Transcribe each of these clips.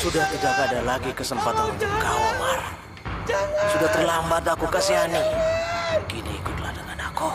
Sudah tidak ada lagi kesempatan untuk kau, Omar. Sudah terlambat aku kasihani. Kini ikutlah dengan aku.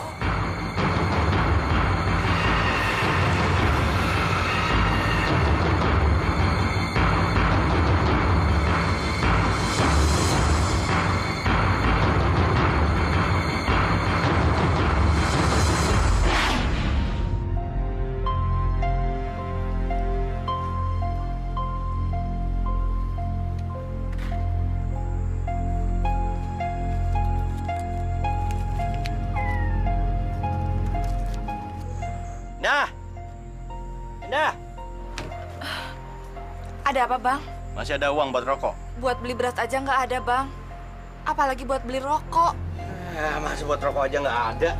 Ada apa, Bang? Masih ada uang buat rokok? Buat beli beras aja nggak ada, Bang. Apalagi buat beli rokok. Masih buat rokok aja nggak ada.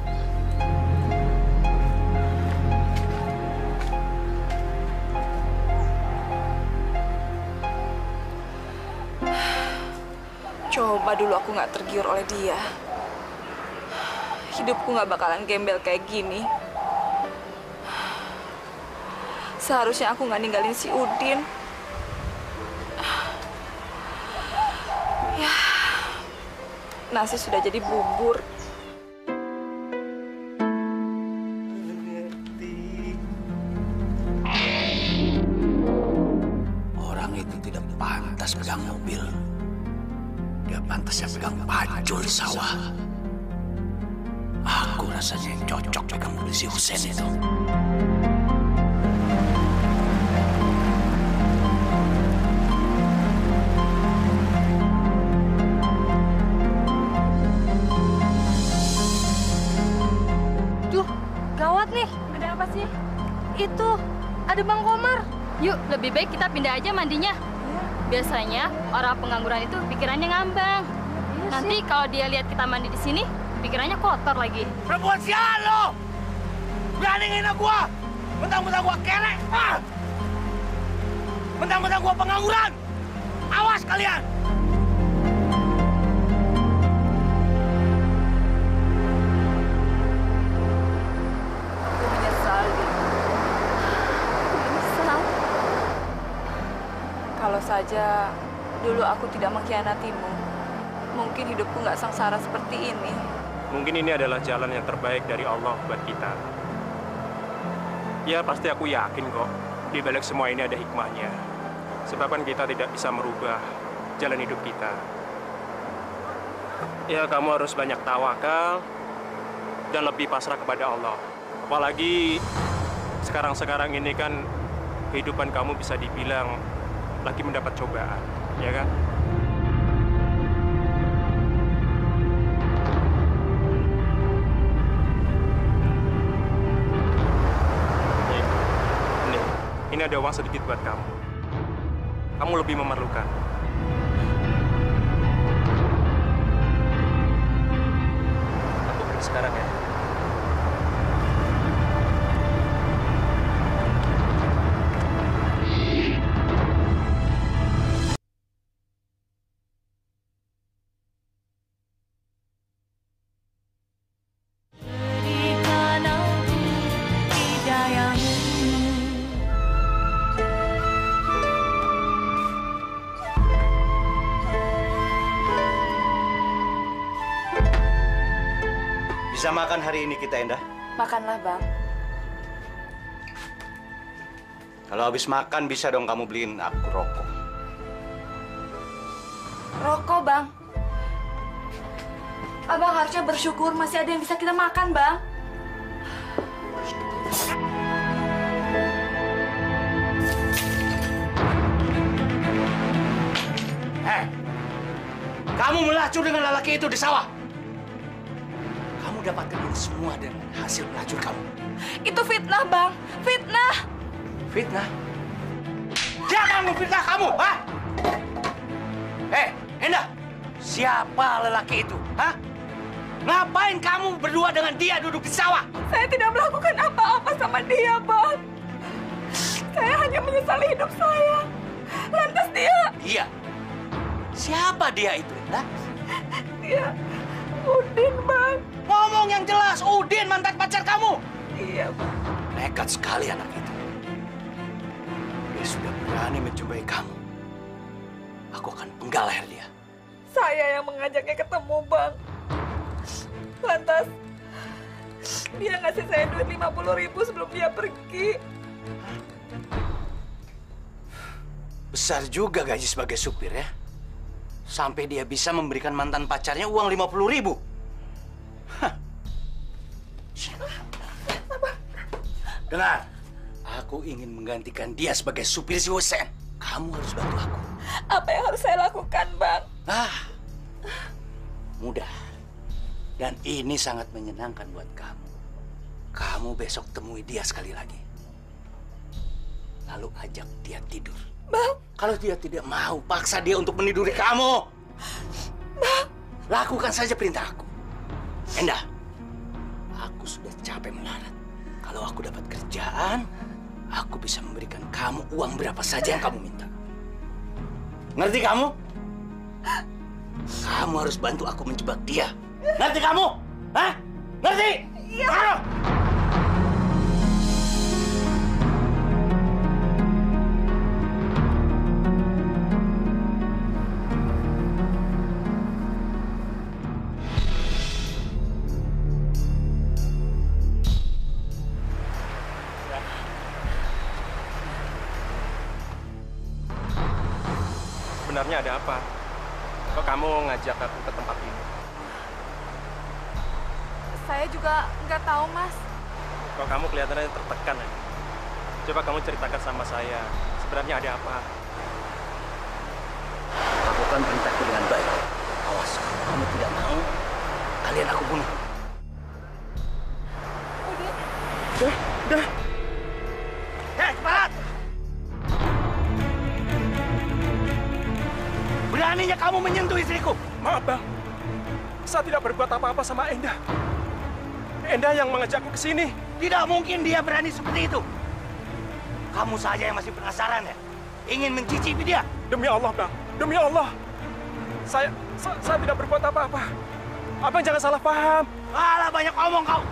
Coba dulu aku nggak tergiur oleh dia. Hidupku nggak bakalan gembel kayak gini. Seharusnya aku nggak ninggalin si Udin. Ya, nasi sudah jadi bubur. Orang itu tidak pantas pegang mobil. Dia pantasnya pegang pacul di sawah. Aku rasanya yang cocok pegang mobil si Husein itu. Gawat nih, ada apa sih? Itu, ada Bang Komar. Yuk, lebih baik kita pindah aja mandinya. Biasanya orang pengangguran itu pikirannya ngambang. Nanti kalau dia lihat kita mandi di sini, pikirannya kotor lagi. Perempuan sial lo! Berani ngina gua! Mentang-mentang gua kelek! Mentang-mentang gua pengangguran! Awas kalian! Kalau saja dulu aku tidak mengkhianatimu, mungkin hidupku nggak sengsara seperti ini. Mungkin ini adalah jalan yang terbaik dari Allah buat kita. Ya, pasti aku yakin kok, di balik semua ini ada hikmahnya. Sebab kan kita tidak bisa merubah jalan hidup kita. Ya, kamu harus banyak tawakal dan lebih pasrah kepada Allah. Apalagi sekarang-sekarang ini kan kehidupan kamu bisa dibilang lagi mendapat cobaan, ya kan? Ini ada uang sedikit buat kamu. Kamu lebih memerlukan. Aku pergi sekarang ya. Bisa makan hari ini kita, Endah? Makanlah, Bang. Kalau habis makan, bisa dong kamu beliin aku rokok. Rokok, Bang. Abang harusnya bersyukur masih ada yang bisa kita makan, Bang. Kamu melacur dengan lelaki itu di sawah. Kamu dapatkan ini semua dengan hasil melacur kamu. Itu fitnah, Bang. Fitnah. Fitnah? Siapa yang memfitnah kamu, ha? Endah, siapa lelaki itu, ha? Ngapain kamu berdua dengan dia duduk di sawah? Saya tidak melakukan apa-apa sama dia, Bang. Saya hanya menyesali hidup saya. Lantas dia... Dia? Siapa dia itu, Endah? Dia... Udin, Bang. Ngomong yang jelas, Udin mantan pacar kamu. Iya, Bang. Nekat sekali anak itu. Dia sudah berani mencobai kamu. aku akan penggal leher dia. Saya yang mengajaknya ketemu, Bang. Lantas, dia ngasih saya duit 50.000 sebelum dia pergi. Besar juga gaji sebagai supir ya. Sampai dia bisa memberikan mantan pacarnya uang 50.000. Hah. Dengar, aku ingin menggantikan dia sebagai supir si Husen. Kamu harus bantu aku. Apa yang harus saya lakukan, Bang? Mudah. Dan ini sangat menyenangkan buat kamu. Kamu besok temui dia sekali lagi. Lalu ajak dia tidur. Bang. Kalau dia tidak mau, paksa dia untuk meniduri kamu. Bang. Lakukan saja perintah aku. Endah, aku sudah capek melarat. Kalau aku dapat kerjaan, aku bisa memberikan kamu uang berapa saja yang kamu minta. Ngerti kamu? Kamu harus bantu aku menjebak dia. Ngerti kamu? Hah? Ngerti? Iya. Sebenarnya ada apa? Kok kamu ngajak aku ke tempat ini? Saya juga nggak tahu, Mas. Kok kamu kelihatannya tertekan ya? Coba kamu ceritakan sama saya. Sebenarnya ada apa? Lakukan perintahku dengan baik. Awas, kalau kamu tidak mau, kalian aku bunuh. Udah. Hei, cepat! Beraninya kamu menyentuh istriku. Maaf, Bang. Saya tidak berbuat apa-apa sama Endah. Endah yang mengajakku ke sini. Tidak mungkin dia berani seperti itu. Kamu saja yang masih penasaran ya? Ingin mencicipi dia? Demi Allah, Bang. Demi Allah. Saya tidak berbuat apa-apa. Abang jangan salah paham. Alah, banyak omong kau.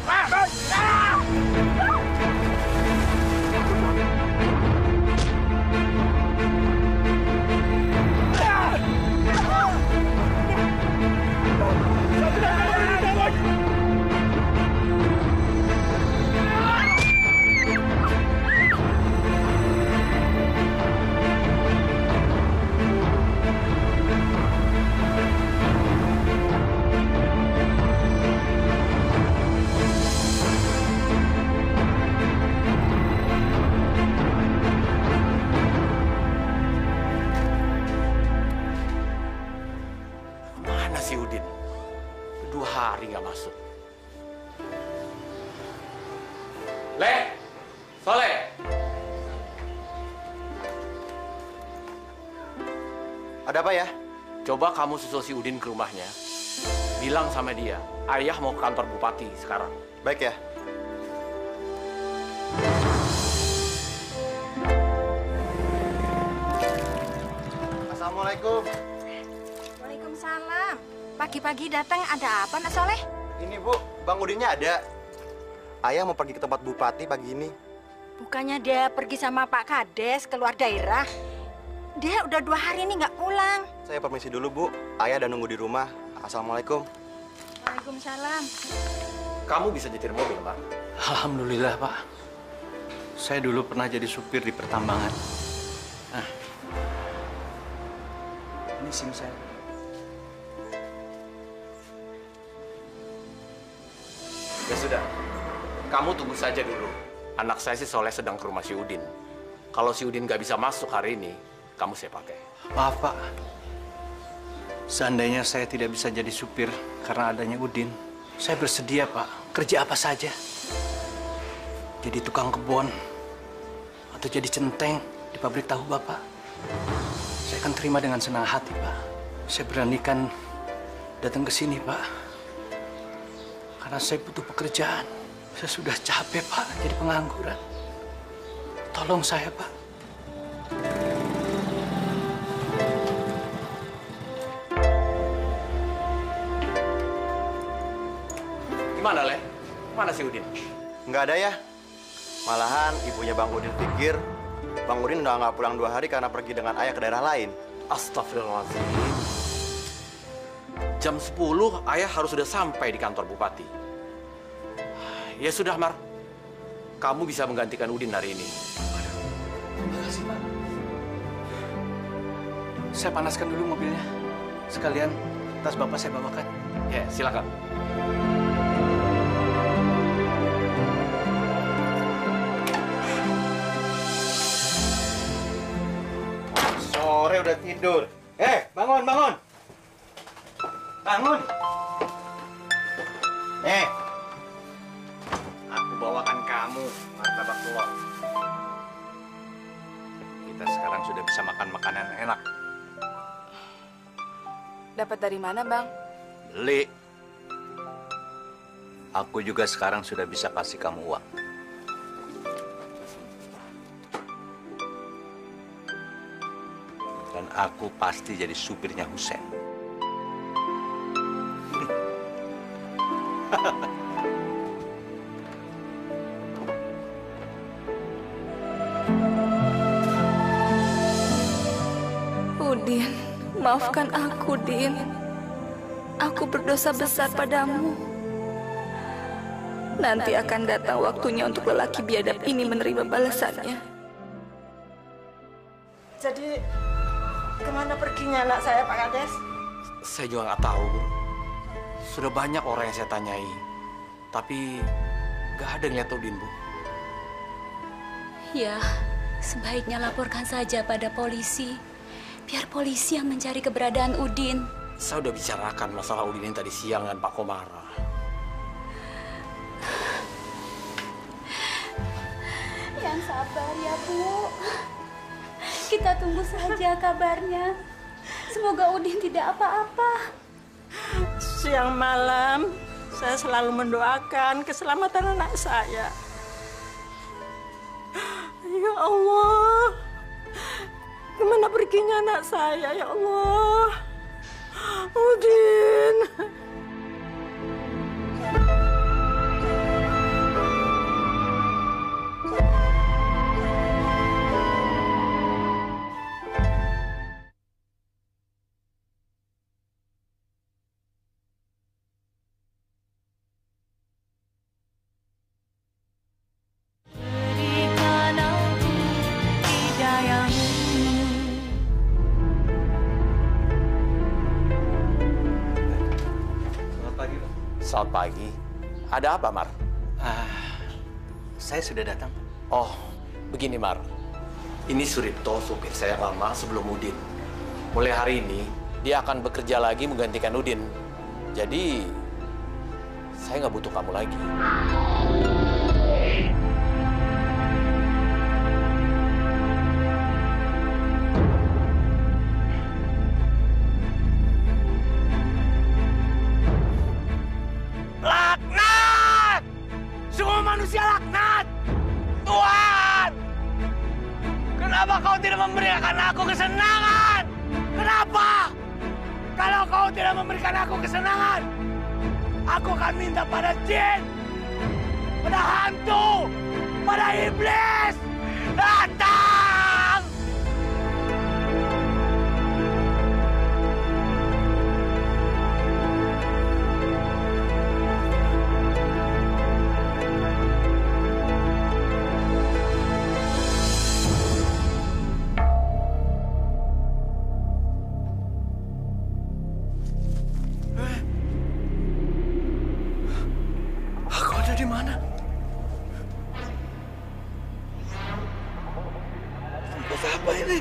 Mana si Udin? 2 hari nggak masuk. Le, Soleh. Ada apa ya? Coba kamu susul si Udin ke rumahnya. Bilang sama dia, ayah mau ke kantor bupati sekarang. Baik ya. Assalamualaikum. Waalaikumsalam. Pagi-pagi datang ada apa, Nak Soleh? Ini Bu, Bang Udinnya ada. Ayah mau pergi ke tempat bupati pagi ini. Bukannya dia pergi sama Pak Kades keluar daerah? Dia udah 2 hari ini nggak pulang. Saya permisi dulu Bu, ayah udah nunggu di rumah. Assalamualaikum. Waalaikumsalam. Kamu bisa nyetir mobil, Pak? Alhamdulillah, Pak. Saya dulu pernah jadi supir di pertambangan. Nah, ini SIM saya. Ya sudah, kamu tunggu saja dulu. Anak saya si Soleh sedang ke rumah si Udin. Kalau si Udin nggak bisa masuk hari ini, kamu saya pakai. Maaf, Pak. Seandainya saya tidak bisa jadi supir karena adanya Udin, saya bersedia, Pak. Kerja apa saja. Jadi tukang kebun, atau jadi centeng di pabrik tahu Bapak. Saya akan terima dengan senang hati, Pak. Saya beranikan datang ke sini, Pak. Karena saya butuh pekerjaan. Saya sudah capek, Pak, jadi pengangguran. Tolong saya, Pak. Gimana, Le? Mana si Udin? Nggak ada ya. Malahan ibunya Bang Udin pikir Bang Udin udah nggak pulang 2 hari karena pergi dengan ayah ke daerah lain. Astagfirullahaladzim. Jam 10 ayah harus sudah sampai di kantor bupati. Ya sudah, Mar. Kamu bisa menggantikan Udin hari ini. Makasih, Pak. Saya panaskan dulu mobilnya. Sekalian tas Bapak saya bawakan. Ya, silakan. Sore udah tidur. Bangun, bangun. Bangun. Aku bawakan kamu martabak telur. Kita sekarang sudah bisa makan makanan enak. Dapat dari mana, Bang? Beli. Aku juga sekarang sudah bisa kasih kamu uang. Dan aku pasti jadi supirnya Husen. Udin, maafkan aku, Din. Aku berdosa besar padamu. Nanti akan datang waktunya untuk lelaki biadab ini menerima balasannya. Jadi, kemana perginya anak saya, Pak Kades? Saya juga nggak tahu, Bu. Sudah banyak orang yang saya tanyai. Tapi nggak ada yang lihat Udin, Bu. Ya, sebaiknya laporkan saja pada polisi. Biar polisi yang mencari keberadaan Udin. Saya udah bicarakan masalah Udin yang tadi siang dengan Pak Komara. Yang sabar ya, Bu. Kita tunggu saja kabarnya. Semoga Udin tidak apa-apa. Siang malam, saya selalu mendoakan keselamatan anak saya. Ya Allah, kemana perginya anak saya, ya Allah? Udin. Selamat pagi. Ada apa, Mar? Saya sudah datang. Oh, begini, Mar. Ini Suripto, supir saya yang lama sebelum Udin. Mulai hari ini, dia akan bekerja lagi menggantikan Udin. Jadi, saya nggak butuh kamu lagi. Laknat! Semua manusia laknat! Tuhan! Kenapa kau tidak memberikan aku kesenangan? Kenapa? Kalau kau tidak memberikan aku kesenangan, aku akan minta pada jin, pada hantu, pada iblis. Datang! Aku ada di mana? Tempat apa ini?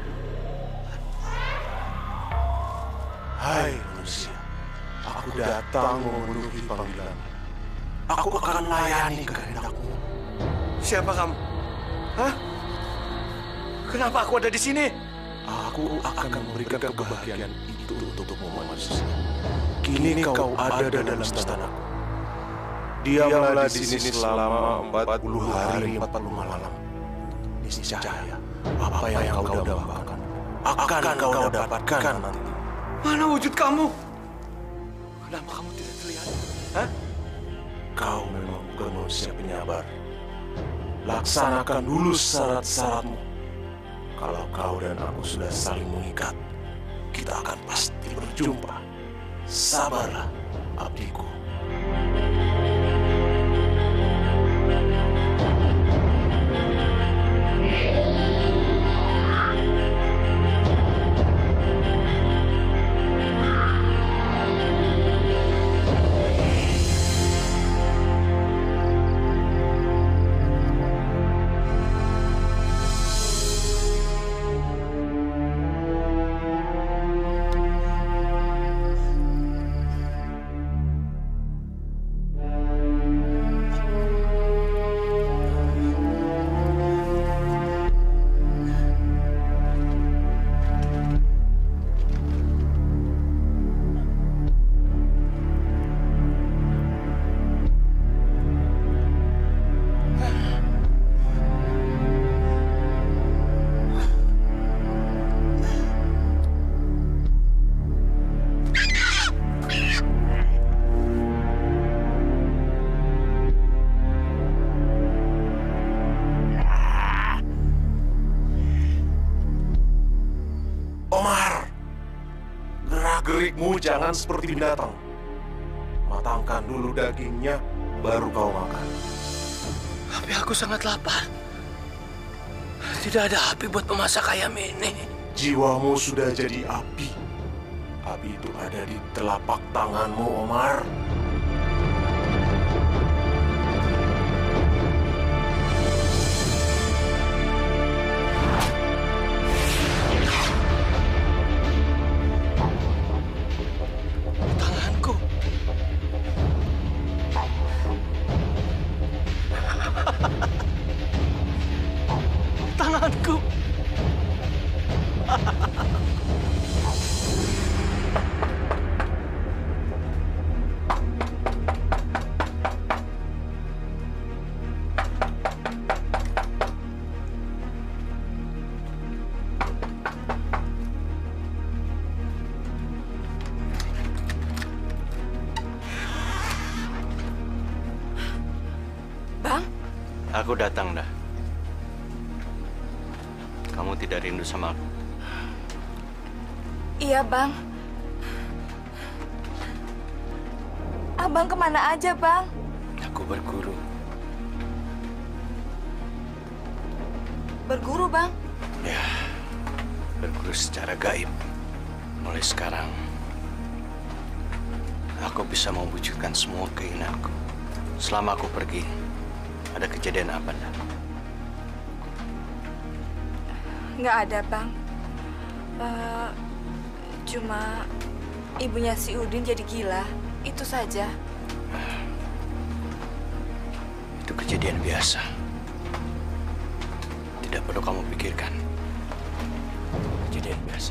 Hai manusia, aku datang memenuhi panggilan. Aku akan melayani kehendakmu. Siapa kamu? Hah? Kenapa aku ada di sini? Aku akan memberikan kebahagiaan itu untukmu manusia. Kini kau ada dalam istanaku. Diamlah di sini selama 40 hari 40 malam. Niscaya apa yang kau dambakan akan kau dapatkan nanti. Mana wujud kamu? Kenapa kamu tidak terlihat? Hah? Kau memang bukan manusia penyabar. Laksanakan dulu syarat-syaratmu. Kalau kau dan aku sudah saling mengikat, kita akan pasti berjumpa. Sabarlah, abdiku. Gerikmu jangan seperti binatang. Matangkan dulu dagingnya, baru kau makan. Tapi aku sangat lapar. Tidak ada api buat memasak ayam ini. Jiwamu sudah jadi api. Api itu ada di telapak tanganmu, Omar. Tanganku. Bang? Aku datang dah. Kamu tidak rindu sama aku? Iya, Bang. Abang kemana aja, Bang? Aku berguru. Berguru, Bang? Ya, berguru secara gaib. Mulai sekarang, aku bisa mewujudkan semua keinginanku. Selama aku pergi, ada kejadian apa, Nda? Nggak ada, Bang. Cuma ibunya si Udin jadi gila. Itu saja. Itu kejadian biasa. Tidak perlu kamu pikirkan. Kejadian biasa.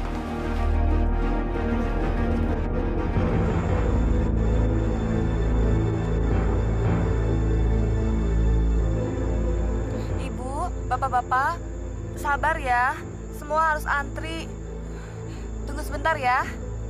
Ibu, bapak-bapak, sabar ya. Semua harus antri. Tunggu sebentar ya.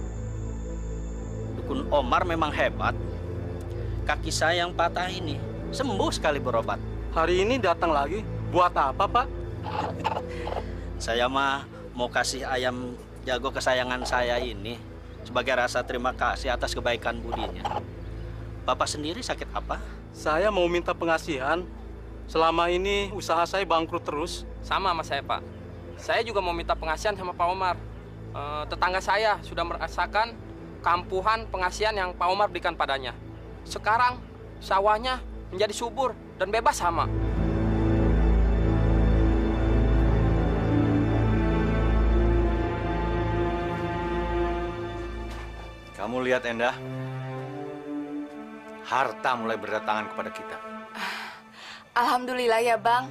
Dukun Omar memang hebat. Kaki saya yang patah ini sembuh sekali berobat. Hari ini datang lagi. Buat apa, Pak? Saya mah mau kasih ayam jago kesayangan saya ini sebagai rasa terima kasih atas kebaikan budinya. Bapak sendiri sakit apa? Saya mau minta pengasihan. Selama ini usaha saya bangkrut terus. Sama saya, Pak. Saya juga mau minta pengasihan sama Pak Omar. Tetangga saya sudah merasakan kampuhan pengasihan yang Pak Omar berikan padanya. Sekarang sawahnya menjadi subur dan bebas hama. Kamu lihat, Endah, harta mulai berdatangan kepada kita. Alhamdulillah ya, Bang.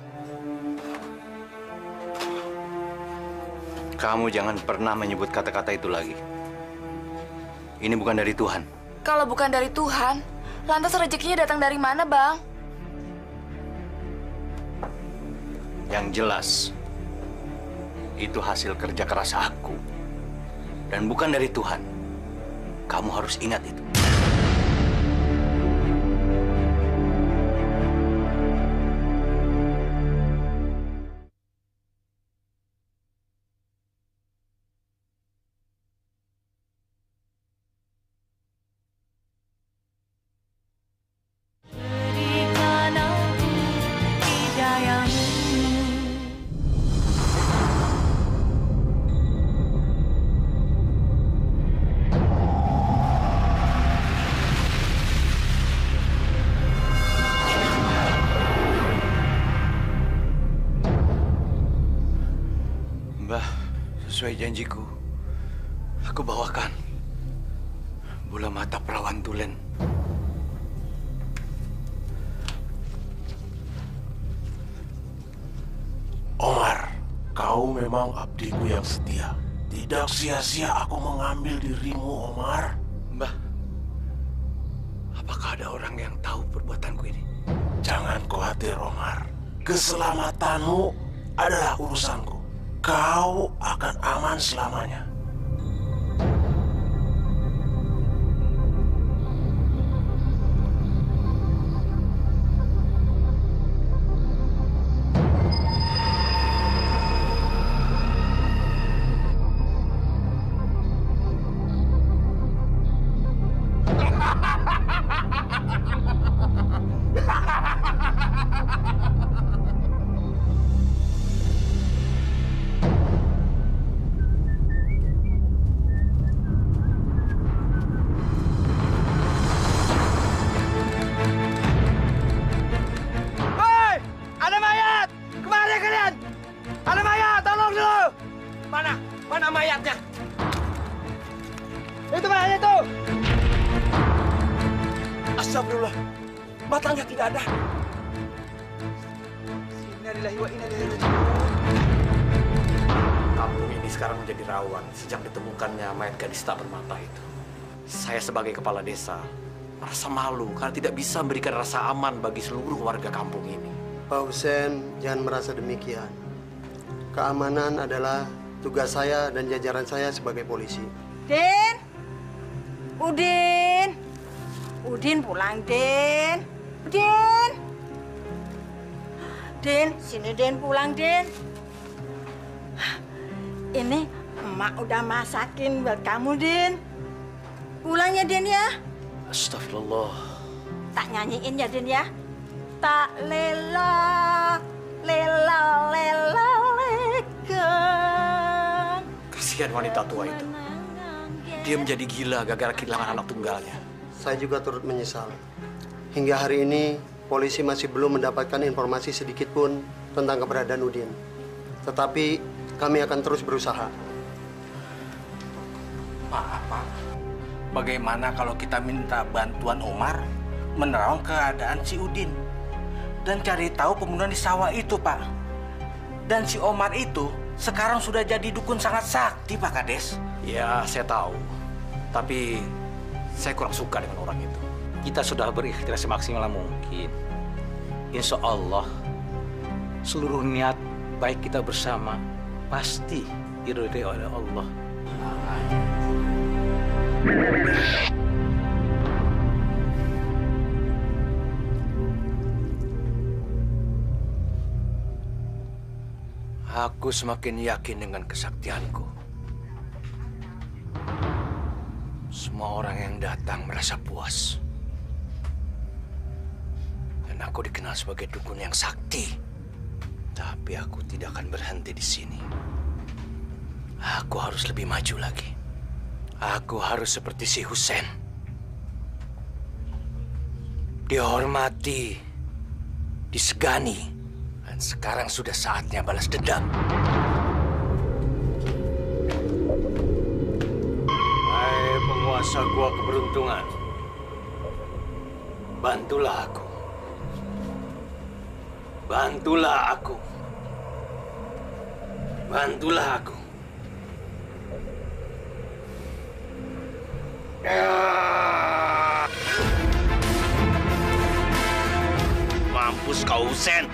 Kamu jangan pernah menyebut kata-kata itu lagi. Ini bukan dari Tuhan. Kalau bukan dari Tuhan, lantas rezekinya datang dari mana, Bang? Yang jelas, itu hasil kerja keras aku. Dan bukan dari Tuhan. Kamu harus ingat itu. Sesuai janjiku, aku bawakan bola mata perawan tulen. Omar, kau memang abdiku yang setia. Tidak sia-sia aku mengambil dirimu, Omar. Mbah, apakah ada orang yang tahu perbuatanku ini? Jangan khawatir, Omar. Keselamatanmu adalah urusanku. Kau akan aman selamanya. Mana mayatnya? Itu mayatnya tuh. Astagfirullah, matanya tidak ada. Innalillahi wa inna ilaihi raji'un. Kampung ini sekarang menjadi rawan sejak ditemukannya mayat gadis tak bermata itu. Saya sebagai kepala desa merasa malu karena tidak bisa memberikan rasa aman bagi seluruh warga kampung ini. Pak Husen, jangan merasa demikian. Keamanan adalah tugas saya dan jajaran saya sebagai polisi. Din! Udin! Udin pulang, Din! Udin! Din, sini Din pulang, Din. Ini emak udah masakin buat kamu, Din. Pulang ya, Din ya. Astagfirullah. Tak nyanyiin ya, Din ya. Tak lela, lela, lela, lekan. Kasihan wanita tua itu. Dia menjadi gila gara-gara kehilangan anak tunggalnya. Saya juga turut menyesal. Hingga hari ini, polisi masih belum mendapatkan informasi sedikit pun tentang keberadaan Udin. Tetapi kami akan terus berusaha. Maaf, Pak. Bagaimana kalau kita minta bantuan Omar menerawang keadaan si Udin dan cari tahu pembunuhan di sawah itu, Pak. Dan si Omar itu sekarang sudah jadi dukun sangat sakti, Pak Kades. Ya, saya tahu. Tapi saya kurang suka dengan orang itu. Kita sudah berikhtiar semaksimal mungkin. Insya Allah, seluruh niat baik kita bersama pasti diridhoi oleh Allah. Aku semakin yakin dengan kesaktianku. Semua orang yang datang merasa puas. Dan aku dikenal sebagai dukun yang sakti. Tapi aku tidak akan berhenti di sini. Aku harus lebih maju lagi. Aku harus seperti si Husen. Dihormati, disegani. Dan sekarang sudah saatnya balas dendam. Hai penguasa gua keberuntungan. Bantulah aku. Bantulah aku. Bantulah aku. Mampus kau, Husen.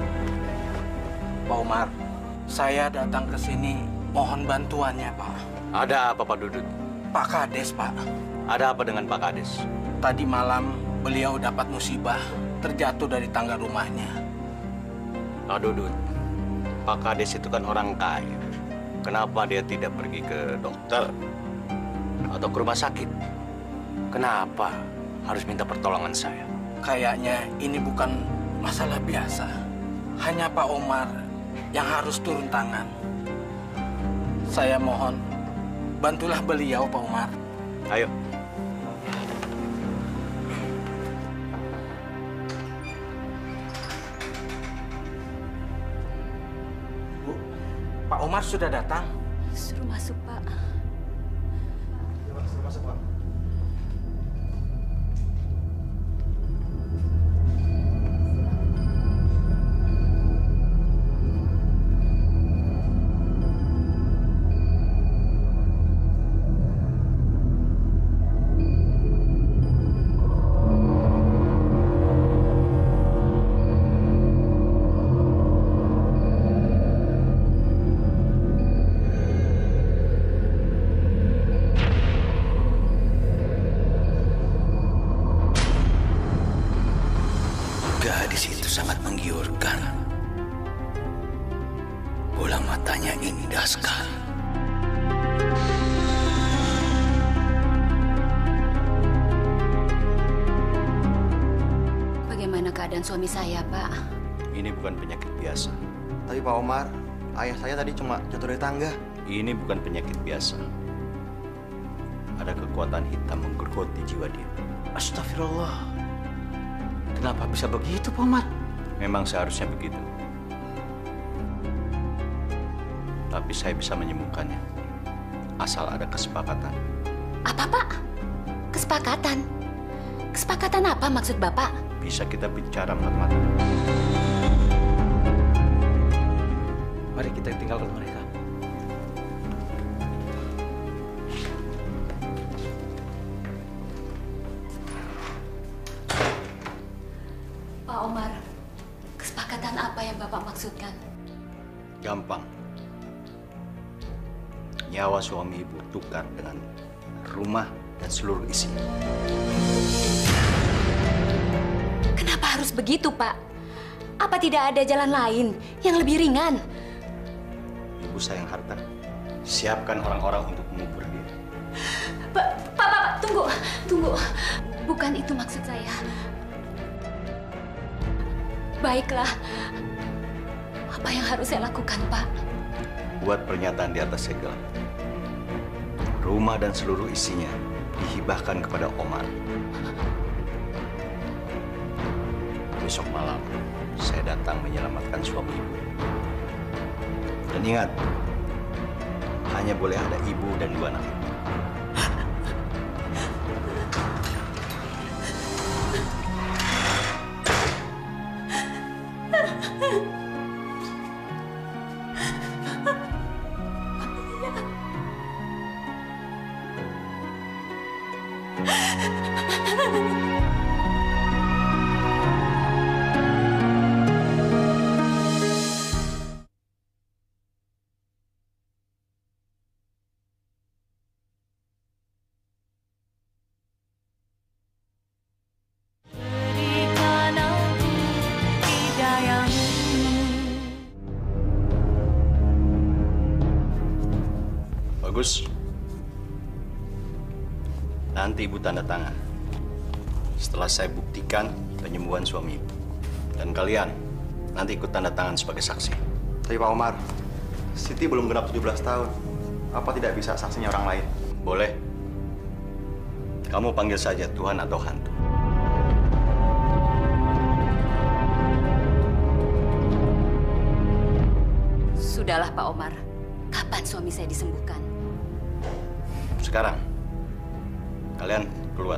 Pak Umar, saya datang ke sini mohon bantuannya, Pak. Ada apa, Pak Dudut? Pak Kades, Pak. Ada apa dengan Pak Kades? Tadi malam beliau dapat musibah, terjatuh dari tangga rumahnya. Pak Dudut, Pak Kades itu kan orang kaya. Kenapa dia tidak pergi ke dokter atau ke rumah sakit? Kenapa harus minta pertolongan saya? Kayaknya ini bukan masalah biasa. Hanya Pak Omar yang harus turun tangan. Saya mohon, bantulah beliau, Pak Omar. Ayo. Bu, Pak Omar sudah datang. Suruh masuk, Pak. Suruh masuk, Pak. Gadis itu sangat menggiurkan. Bola matanya indah sekali. Bagaimana keadaan suami saya, Pak? Ini bukan penyakit biasa. Tapi Pak Omar, ayah saya tadi cuma jatuh dari tangga. Ini bukan penyakit biasa. Ada kekuatan hitam menggerogoti jiwa dia. Astagfirullah. Kenapa bisa begitu, Pak Omar? Memang seharusnya begitu. Tapi saya bisa menyembuhkannya. Asal ada kesepakatan. Apa, Pak? Kesepakatan? Kesepakatan apa maksud Bapak? Bisa kita bicara mata-mata. Mari kita tinggalkan mereka. Pak Omar, kesepakatan apa yang Bapak maksudkan? Gampang. Nyawa suami ibu tukar dengan rumah dan seluruh isinya. Kenapa harus begitu, Pak? Apa tidak ada jalan lain yang lebih ringan? Ibu sayang harta. Siapkan orang-orang untuk mengubur dia. Pak, tunggu. Bukan itu maksud saya. Baiklah. Apa yang harus saya lakukan, Pak? Buat pernyataan di atas segel. Rumah dan seluruh isinya dihibahkan kepada Omar. Besok malam, saya datang menyelamatkan suami ibu. Dan ingat, hanya boleh ada ibu dan 2 anak. Bagus. Nanti ibu tanda tangan. Setelah saya buktikan penyembuhan suami ibu. Dan kalian nanti ikut tanda tangan sebagai saksi. Tapi Pak Omar, Siti belum genap 17 tahun. Apa tidak bisa saksinya orang lain? Boleh. Kamu panggil saja Tuhan atau hantu. Sudahlah, Pak Omar. Kapan suami saya disembuhkan? Sekarang, kalian keluar.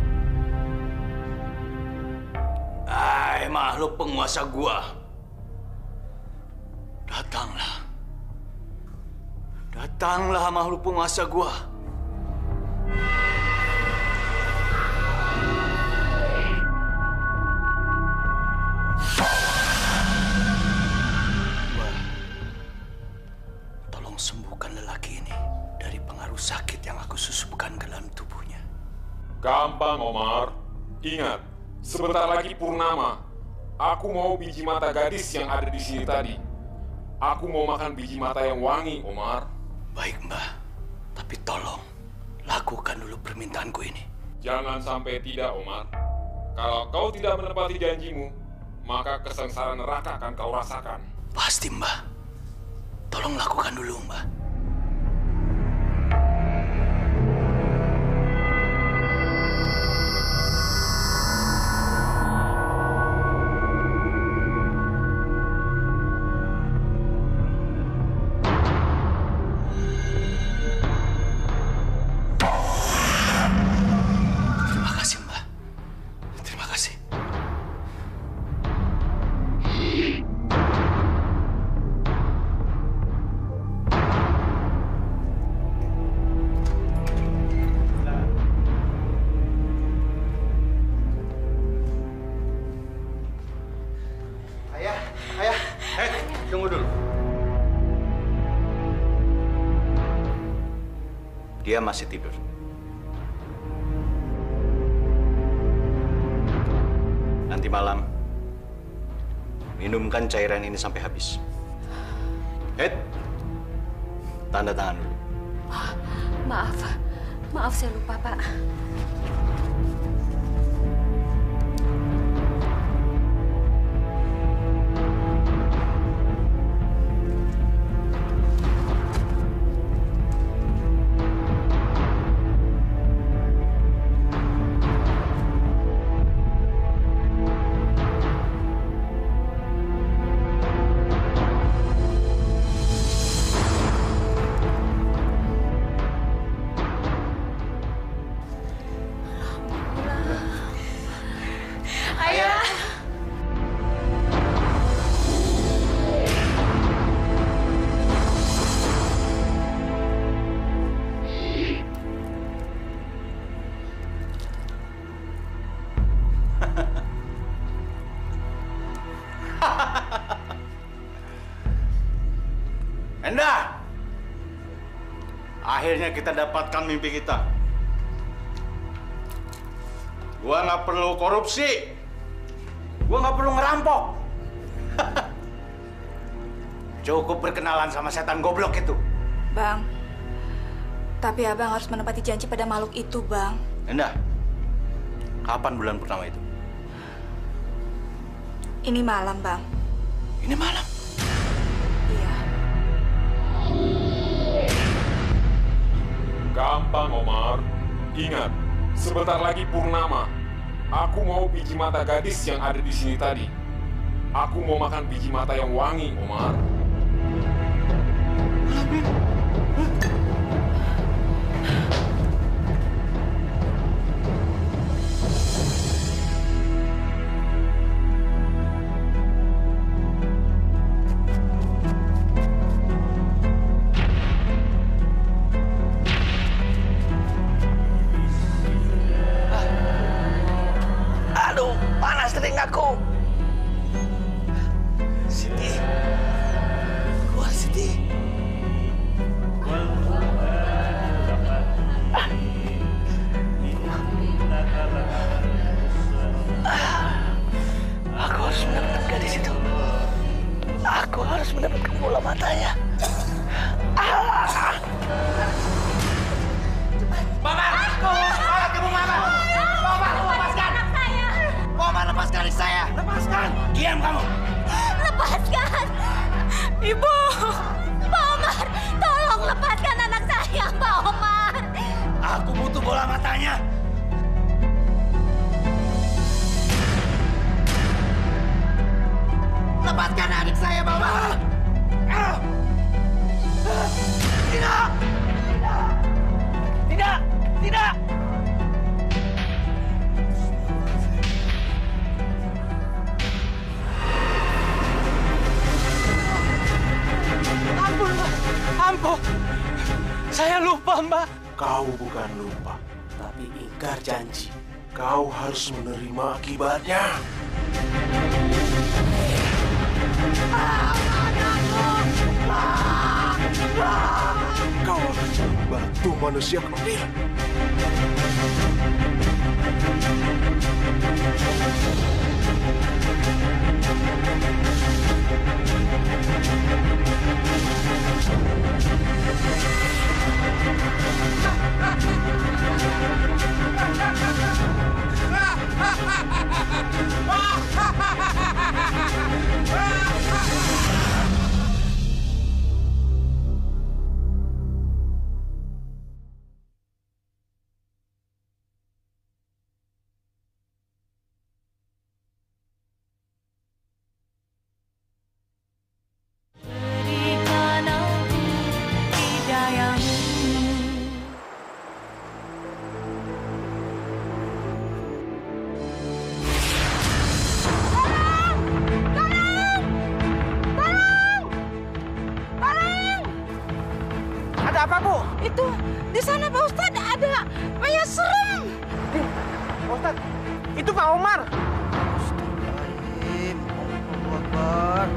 Makhluk penguasa gua. Datanglah. Datanglah makhluk penguasa gua. Tolong sembuhkan lelaki ini dari pengaruh sakit yang aku susupkan ke dalam tubuhnya. Gampang, Omar. Ingat, sebentar lagi purnama. Aku mau biji mata gadis yang ada di sini tadi. Aku mau makan biji mata yang wangi, Omar. Baik, Mbah. Tapi tolong, lakukan dulu permintaanku ini. Jangan sampai tidak, Omar. Kalau kau tidak menepati janjimu, maka kesengsaraan neraka akan kau rasakan. Pasti, Mbah. Tolong lakukan dulu, Mbah. Dia masih tidur. Nanti malam, minumkan cairan ini sampai habis. Tanda tangan dulu. Maaf saya lupa, Pak. Endah! Akhirnya kita dapatkan mimpi kita. Gua nggak perlu korupsi. Gua nggak perlu ngerampok. Cukup berkenalan sama setan goblok itu. Bang, tapi abang harus menepati janji pada makhluk itu, Bang. Endah, kapan bulan purnama itu? Ini malam, Bang. Ini malam? Iya. Gampang, Omar. Ingat, sebentar lagi purnama. Aku mau biji mata gadis yang ada di sini tadi. Aku mau makan biji mata yang wangi, Omar. Aduh, panas telingaku. Siti. Keluar, Siti. Aku harus mendapatkan gadis itu. Aku harus mendapatkan bola matanya. Mama! Kamu Mama! Mama, lepaskan! Anak saya! Mama, lepaskan anak saya! Lepaskan! Diam kamu! Lepaskan! Ibu! Pak Omar! Tolong lepaskan anak saya, Pak Omar! Aku butuh bola matanya! Lepaskan adik saya, Mama! Tidak! Tidak! Tidak! hamba. Kau bukan lupa, tapi ingkar janji. Kau harus menerima akibatnya. Kau akan membantu manusia kecil. Apa, Bu? Itu di sana Pak Ustadz ada mayat serem. Pak Ustadz, itu Pak Omar. Astagfirullahaladzim. Allahu Akbar.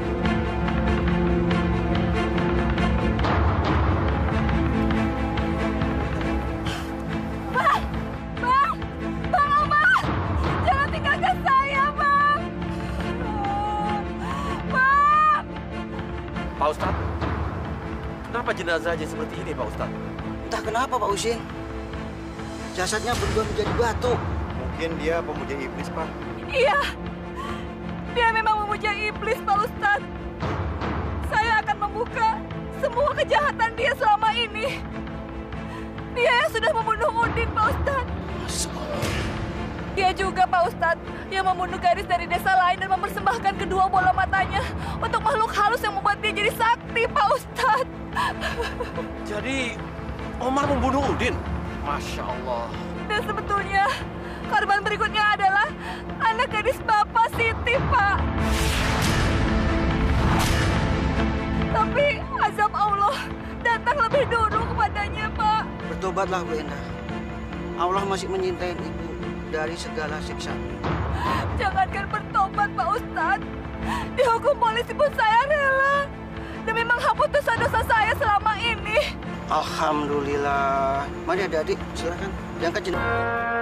Bang Omar, jangan tinggalkan saya, Bang. Bang. Pak Ustadz, kenapa jenazahnya seperti ini, Pak Ustadz? Entah kenapa Pak Husin. Jasadnya berubah menjadi batu. Mungkin dia pemuja iblis, Pak. Iya, dia memang memuja iblis, Pak Ustadz. Saya akan membuka semua kejahatan dia selama ini. Dia yang sudah membunuh Udin, Pak Ustadz. Dia juga, Pak Ustadz, yang membunuh gadis dari desa lain dan mempersembahkan kedua bola matanya untuk makhluk halus yang membuat dia jadi sakti, Pak Ustadz. Jadi, Omar membunuh Udin? Masya Allah. Dan sebetulnya, korban berikutnya adalah anak gadis Bapak Siti, Pak. Tapi azab Allah datang lebih dulu kepadanya, Pak. Bertobatlah Bu Endah. Allah masih menyintai Ibu dari segala siksa. Jangankan bertobat, Pak Ustadz. Dihukum polisi pun saya rela. Demi menghapus dosa-dosa saya selama ini. Alhamdulillah. Mari adik-adik, silakan. Diangkat jenazah.